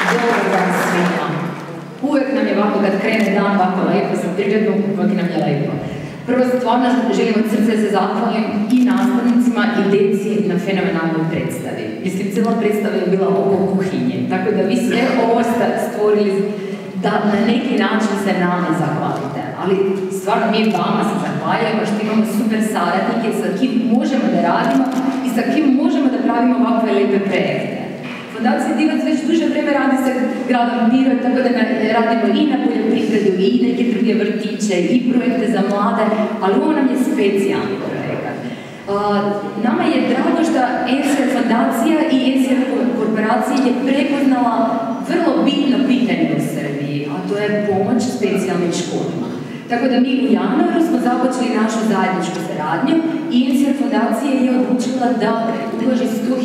Dobar dan svima. Uvijek nam je ovako kad krene dan ovako lepo, sa prirodnom, uvijek nam je lepo. Prvo, stvarno želim od srca se zahvalim i nastavnicima i djeci na fenomenalnoj predstavi. Mislim, cijela predstava je bila oko kuhinje, tako da vi sve ovo ste stvorili da na neki način se nama zahvalite. Ali stvarno mi vama se zahvaljujemo što imamo super saradnike sa kim možemo da radimo i sa kim možemo da pravimo ovakve lepe projekte. Fondacija Divac već duže vreme radi sa gradom Pirot, tako da radimo i na poljoprivredu i neke druge vrtiće i projekte za mlade, ali ovo nam je specijalni projekat. Nama je drago što NCR Fondacija i NCR korporacija je prepoznala vrlo bitno pitanje u Srbiji, a to je pomoć specijalnim školama. Tako da mi u januaru smo započeli našu zajedničku saradnju i NCR Fondacija je odlučila da uloži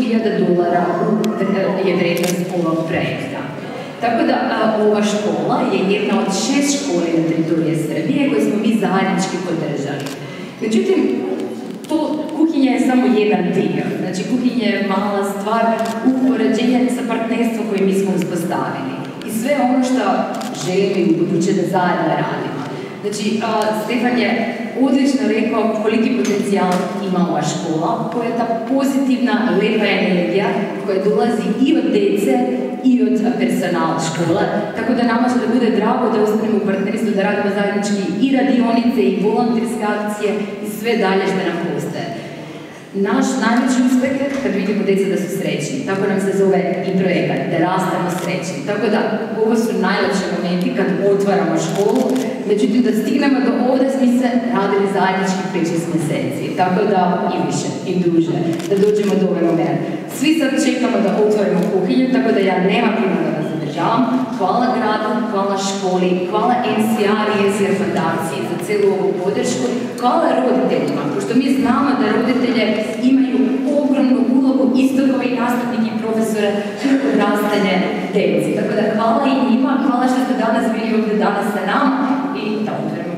$100.000 je vrijednost ovog projekta. Tako da ova škola je jedna od 6 škole na teritoriji Srbije koje smo mi zajednički podržali. Međutim, kuhinja je samo jedan dio. Znači, kuhinja je mala stvar u poređenju sa partnerstvom koje mi smo uspostavili. I sve ono što želimo u buduće da zajedno radimo. Znači, Stefan je odlično rekao koliki potencijal ima ova škola, koja je ta pozitivna, lepa energija koja dolazi i od djece i od personala škola, tako da nama će da bude drago da ostanemo u partnerstvu, da radimo zajednički i radionice, i volonterske akcije, i sve dalje što nam postaje. Naš najveći uspeh je kad vidimo djeca da su srećni, tako nam se zove i projekat, da rastemo srećni. Tako da, ovo su najlepši momenti kad otvaramo školu, međutim da stignemo do ovdje smo se radili zajednički 5-6 mjeseci, tako da i više, i duže, da dođemo do ovaj moment. Svi sad čekamo da otvorimo kuhinju, tako da ja nemam puno da vas zadržavam. Hvala gradu, hvala školi, hvala NCR i NCR Fondaciji za cijelu ovu podršku, hvala roditeljima, pošto mi znamo da roditelje imaju ogromnu ulogu isto kao i nastavniki i profesore u odrastanje djeci. Tako da hvala i njima, hvala što ste danas bili ovdje danas sa nama i da otvorimo